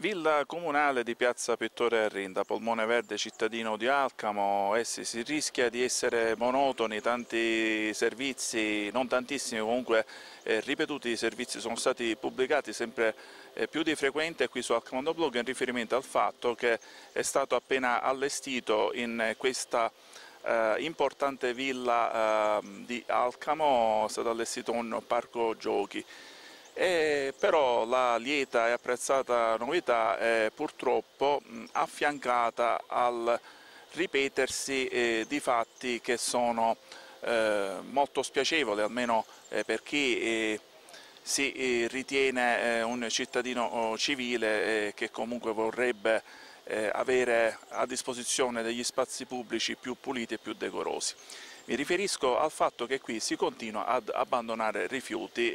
Villa comunale di Piazza Pittore Arrinda, polmone verde cittadino di Alcamo. Si rischia di essere monotoni, tanti servizi, non tantissimi comunque, ripetuti servizi sono stati pubblicati sempre più di frequente qui su Alcamo Motoblog in riferimento al fatto che è stato appena allestito in questa importante villa di Alcamo, è stato allestito un parco giochi. Però la lieta e apprezzata novità è purtroppo affiancata al ripetersi di fatti che sono molto spiacevoli, almeno per chi si ritiene un cittadino civile che comunque vorrebbe avere a disposizione degli spazi pubblici più puliti e più decorosi. Mi riferisco al fatto che qui si continua ad abbandonare rifiuti.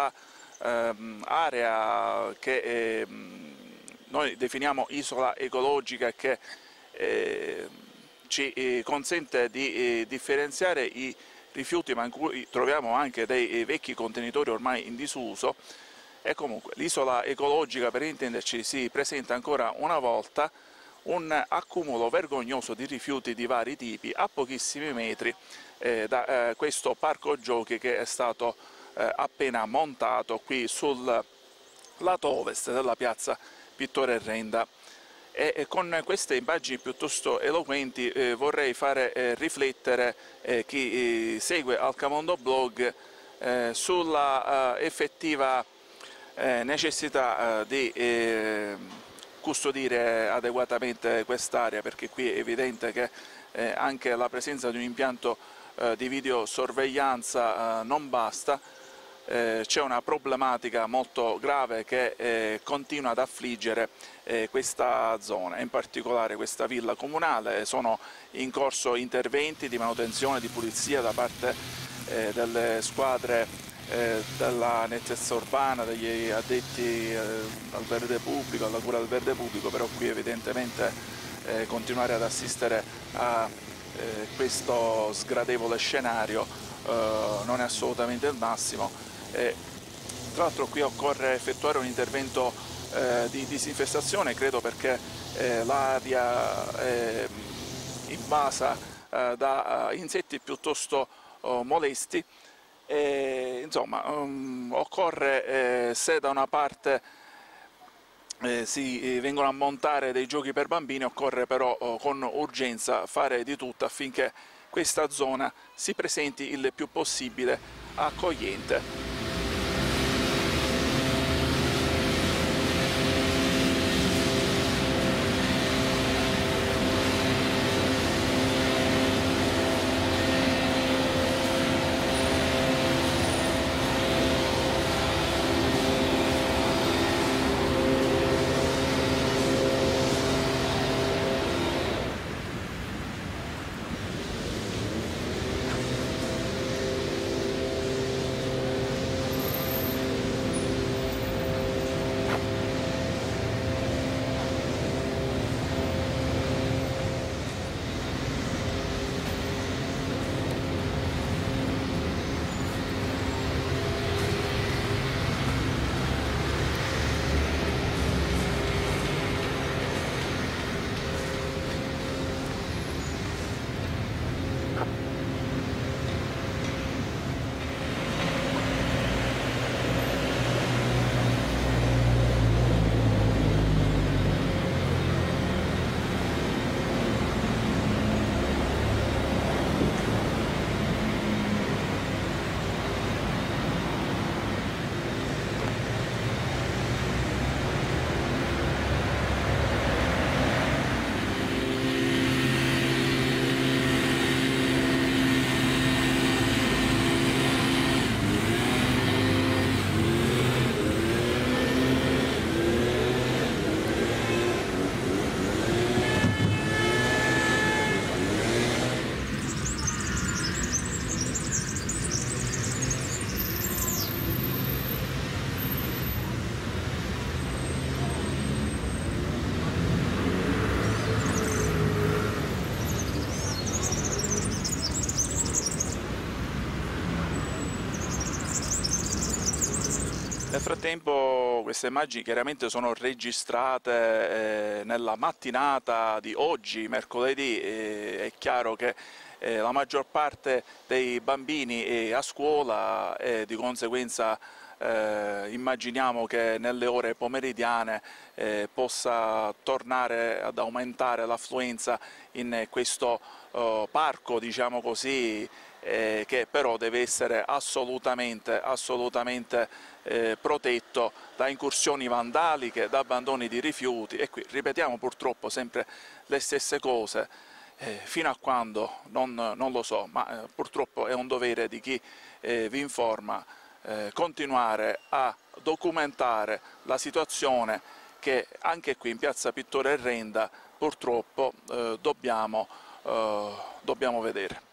Area che noi definiamo isola ecologica, che ci consente di differenziare i rifiuti, ma in cui troviamo anche dei vecchi contenitori ormai in disuso. E comunque l'isola ecologica, per intenderci, si presenta ancora una volta un accumulo vergognoso di rifiuti di vari tipi a pochissimi metri da questo parco giochi che è stato appena montato qui sul lato ovest della piazza Pittore Arrinda. E con queste immagini piuttosto eloquenti vorrei fare riflettere chi segue Alcamo Motoblog sulla effettiva necessità di custodire adeguatamente quest'area, perché qui è evidente che anche la presenza di un impianto di videosorveglianza non basta. C'è una problematica molto grave che continua ad affliggere questa zona, in particolare questa villa comunale. Sono in corso interventi di manutenzione, di pulizia da parte delle squadre della nettezza urbana, degli addetti al verde pubblico, alla cura del verde pubblico, però qui evidentemente continuare ad assistere a questo sgradevole scenario non è assolutamente il massimo. Tra l'altro qui occorre effettuare un intervento di disinfestazione, credo, perché l'aria è invasa da insetti piuttosto molesti. Insomma, occorre, se da una parte si vengono a montare dei giochi per bambini, occorre però con urgenza fare di tutto affinché questa zona si presenti il più possibile accogliente. Nel frattempo queste immagini chiaramente sono registrate nella mattinata di oggi, mercoledì, è chiaro che la maggior parte dei bambini è a scuola e di conseguenza immaginiamo che nelle ore pomeridiane possa tornare ad aumentare l'affluenza in questo parco, diciamo così, che però deve essere assolutamente protetto da incursioni vandaliche, da abbandoni di rifiuti, e qui ripetiamo purtroppo sempre le stesse cose, fino a quando non lo so, ma purtroppo è un dovere di chi vi informa continuare a documentare la situazione che anche qui in piazza Pittore e Renda purtroppo dobbiamo vedere.